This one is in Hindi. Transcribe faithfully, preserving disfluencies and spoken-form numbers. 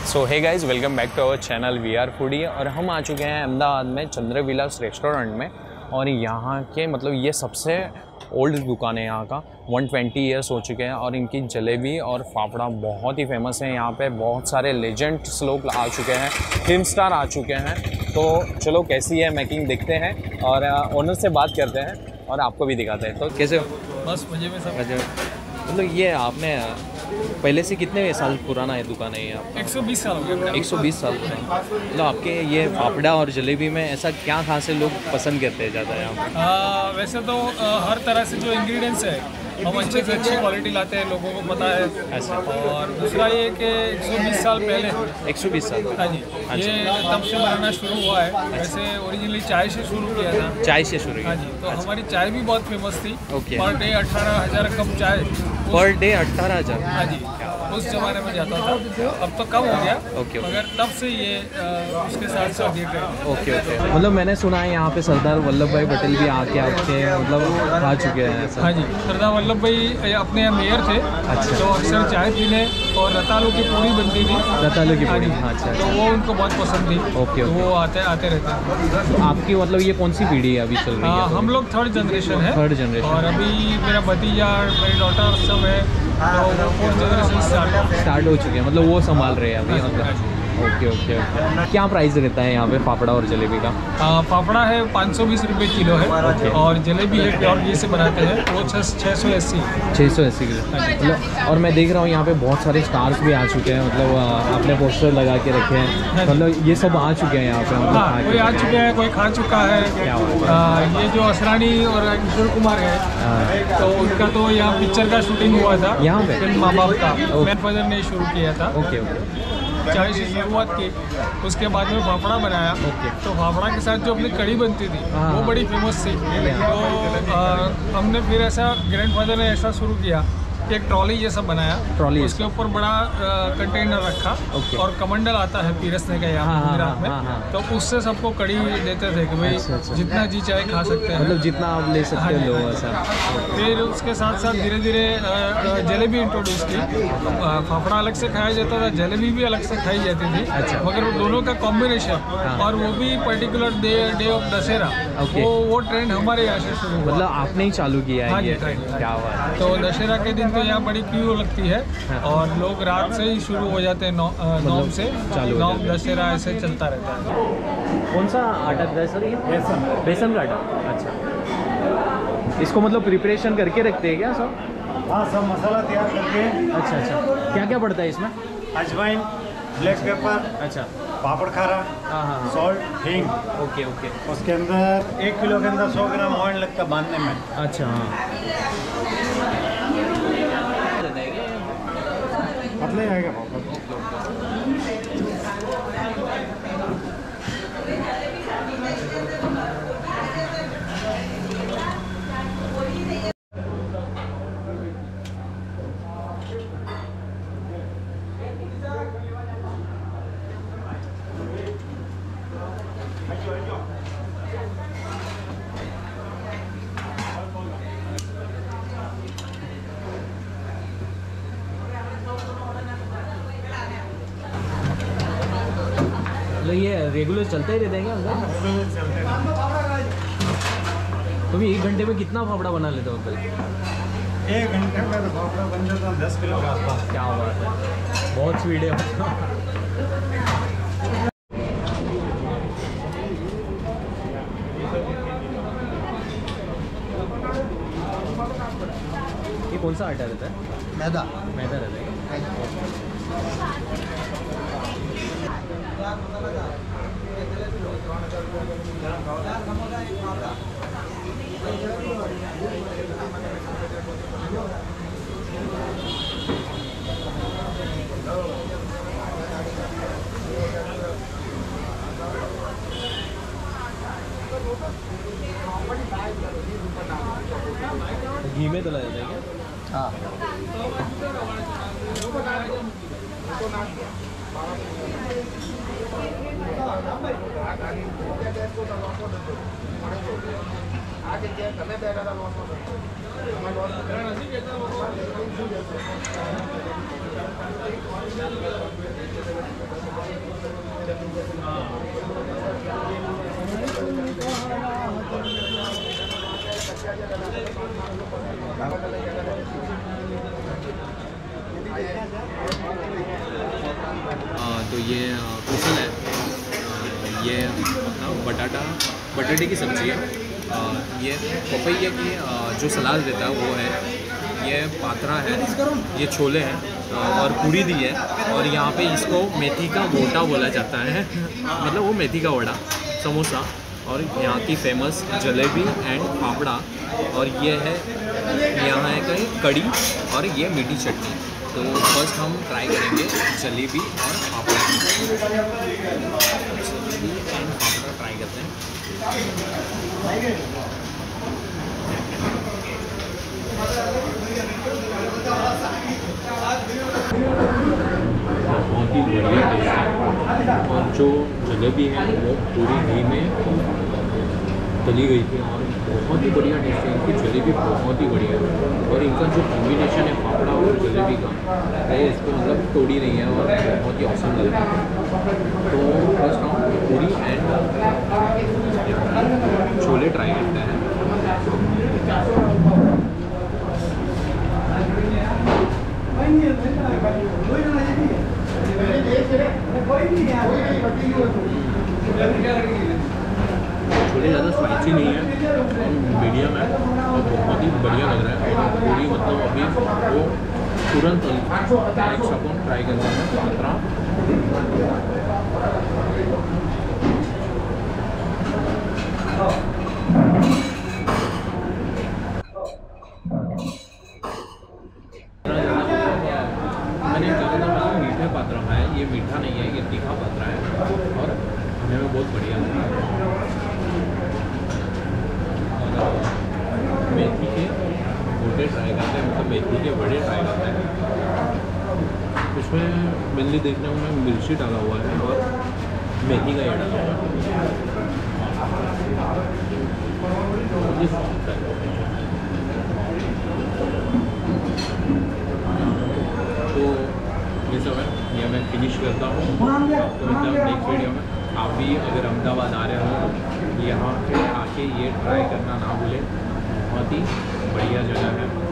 So hey guys, welcome back to our channel we are foodie. और हम आ चुके हैं अहमदाबाद में चंद्रविलास रेस्टोरेंट में। और यहाँ के मतलब ये सबसे ओल्ड दुकान है यहाँ का, एक सौ बीस इयर्स हो चुके हैं। और इनकी जलेबी और फाफड़ा बहुत ही फेमस है। यहाँ पे बहुत सारे लेजेंड्स लोग आ चुके हैं, फिल्म स्टार आ चुके हैं। तो चलो कैसी है मेकिंग देखते हैं और ओनर से बात करते हैं और आपको भी दिखाते हैं। तो कैसे हो? बस मजे में सब। मजे में। मतलब ये आपने पहले से कितने साल पुराना है दुकान है ये आपका? एक सौ बीस साल हो गया। एक सौ बीस साल पुराना। मतलब आपके ये फाफड़ा और जलेबी में ऐसा क्या खास है, लोग पसंद करते हैं ज़्यादा यहाँ पे? वैसे तो आ, हर तरह से जो इंग्रेडिएंट्स है हम अच्छे से अच्छी क्वालिटी लाते हैं, लोगों को पता है ऐसा। और दूसरा ये कि एक सौ बीस साल पहले एक सौ बीस साल हाँ जी ये तब से बनाना शुरू हुआ है। वैसे ओरिजिनली चाय से शुरू किया था। चाय से शुरू हाँ जी, तो हमारी चाय भी बहुत फेमस थी। ओके। पर डे अठारह हज़ार कप चाय। पर डे अट्ठारह हज़ार? हाँ जी, उस जमाने में जाता था, अब तो कम हो गया। ओके। मगर तब से ये आ, उसके साथ साथ ये ट्रेंड। Okay okay. मतलब मैंने सुना है यहाँ पे सरदार वल्लभ भाई पटेल भी आके आपके मतलब आ चुके हैं ऐसा? हाँ जी, सरदार वल्लभ भाई अपने यहाँ मेयर थे। अच्छा। तो अक्सर चाय पीने और रतालू की पूरी बनती थी। रतालू की पूरी, हाँ अच्छा तो वो उनको बहुत पसंद थी। ओके, तो ओके। वो आते आते रहते हैं। तो आपकी मतलब ये कौन सी पीढ़ी है अभी चल रही है? हम लोग थर्ड जनरेशन है। Third generation. और अभी मेरा भतीजा मेरी डॉटर सब है, तो वो फोर्थ जनरेशन स्टार्ट हो चुके हैं, मतलब वो संभाल रहे हैं अभी मतलब। Okay okay okay. क्या प्राइस रहता है यहाँ पे फाफड़ा और जलेबी का? आ, फाफड़ा है पाँच सौ बीस रुपये किलो है। ओके। और जलेबी है प्योर घी से बनाते हैं, वो छः छः सौ अस्सी छः सौ अस्सी किलो मतलब। और मैं देख रहा हूँ यहाँ पे बहुत सारे स्टार्स भी आ चुके हैं, मतलब आपने पोस्टर लगा के रखे हैं, मतलब ये सब आ चुके हैं यहाँ पे मतलब। हाँ, कोई आ चुके हैं, कोई खा चुका है। क्या बात आ, ये जो असरानी और किशोर कुमार है, तो उनका तो यहाँ पिक्चर का शूटिंग हुआ था यहाँ पे फिल्म माँ बाप का। मैन फादर ने शुरू किया था। Okay okay. चाय से शुरुआत की, उसके बाद में फाफड़ा बनाया। ओके। तो फाफड़ा के साथ जो अपनी कड़ी बनती थी हाँ। वो बड़ी फेमस थी। तो आ, हमने फिर ऐसा ग्रैंडफादर ने ऐसा शुरू किया कि एक ट्रॉली जैसा बनाया। ट्रॉली उसके ऊपर बड़ा कंटेनर रखा। ओके। और कमंडल आता है पीरसने का यहाँ हाँ, हाँ, गुजरात में। हाँ, हाँ। तो उससे सबको कड़ी देते थे कि भाई अच्छा, अच्छा। जितना जी चाय खा सकते हैं, मतलब जितना आप ले सकते हो लो ऐसा। फिर उसके साथ साथ धीरे धीरे जलेबी इंट्रोड्यूस की। आ, फाफड़ा अलग से खाया जाता था, जलेबी भी अलग से खाई जाती थी। अच्छा। मगर दोनों का कॉम्बिनेशन, हाँ। और वो भी particular day day of Dussehra, okay. वो वो ट्रेंड हमारे यहाँ से शुरू हुआ। मतलब आपने ही चालू किया हाँ है जी, ये? हाँ जी। क्या बात है। तो दशहरा के दिन तो यहाँ बड़ी क्यू लगती है। हाँ। और लोग रात से ही शुरू हो जाते हैं, नौ नौ से चालू हो नौ जाते हैं। दशहरा ऐसे चलता रहता है। कौन सा आटा है सर ये? बेसन। बेसन का आटा, अच्छा। इसको मतलब प्रिपरेशन करके रखते हैं क्या सब? हाँ, सब मसाला तैयार करके। अच्छा अच्छा। क्या क्या पड़ता है इसमें? अजवाइन, ब्लैक पेपर, अच्छा। पापड़ खारा, हाँ हाँ। सॉल्ट, हींग। Okay okay. उसके अंदर एक किलो के अंदर सौ ग्राम ऑयल लगता है बांधने में। अच्छा हाँ। पतला ही आएगा पापड़। मतलब ये रेगुलर चलता ही रहता है क्या अंदर? तो भी एक घंटे में कितना फाफड़ा बना लेते हो अंकल? एक घंटे में तो फाफड़ा बन जाता है दस किलो के आसपास। क्या बात है, बहुत स्पीड है। ये कौन सा आटा रहता है? मैदा। मैदा रहता है। घी में तला जाता है क्या? हाँ। तो ये कुसल है, आ, ये अपना बटाटा बटाटे की सब्ज़ी है, आ, ये पपैया की आ, जो सलाद देता है वो है, ये पात्रा है, ये छोले हैं और पूरी दी है, और यहाँ पे इसको मेथी का वोटा बोला जाता है मतलब वो मेथी का वड़ा, समोसा, और यहाँ की फेमस जलेबी एंड फाफड़ा, और ये है यहाँ है कहीं कड़ी, और ये मीठी चटनी। तो फर्स्ट हम ट्राई करेंगे जलेबी और फाफड़ा, जलेबी एंड फाफड़ा ट्राई करते हैं। बहुत ही बढ़िया टेस्ट है, और जो जलेबी है वो पूरी घी में तली गई थी, और बहुत ही बढ़िया टेस्ट है। इनकी जलेबी बहुत ही बढ़िया है, और इनका जो कॉम्बिनेशन है फाफड़ा और जलेबी का, वो उसको मतलब तोड़ी नहीं है, और बहुत ही औसम लग रहा है। तो फर्स्ट हम पूरी एंड छोले ट्राई करते हैं। छोले ज़्यादा स्पाइसी नहीं है, मीडियम है, और बहुत ही बढ़िया लग रहा है। और पूरी मतलब अभी वो तुरंत नेक्स्ट अपन ट्राई करते हैं पात्रा। मैंने ज़्यादातर मीठे पात्रा खाया है, ये मीठा नहीं है, ये तीखा पात्रा है, और हमें में बहुत बढ़िया लग रहा है। और मेथी के गोटे ट्राई करते हैं, मतलब मेथी के बड़े ट्राई करते हैं। इसमें मेनली देखने में मिर्ची डाला हुआ है, और मेथी का ये डाला हुआ है। तो ये सब है, ये मैं फिनिश करता हूँ। आपको मतलब नेक्स्ट वीडियो में, आप भी अगर अहमदाबाद आ रहे हो यहाँ पे आके ये ट्राई करना ना भूलें, बहुत ही बढ़िया जगह है।